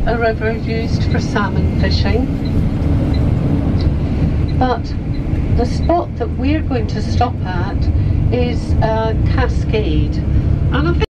a river used for salmon fishing, but the spot that we're going to stop at is a cascade, and I think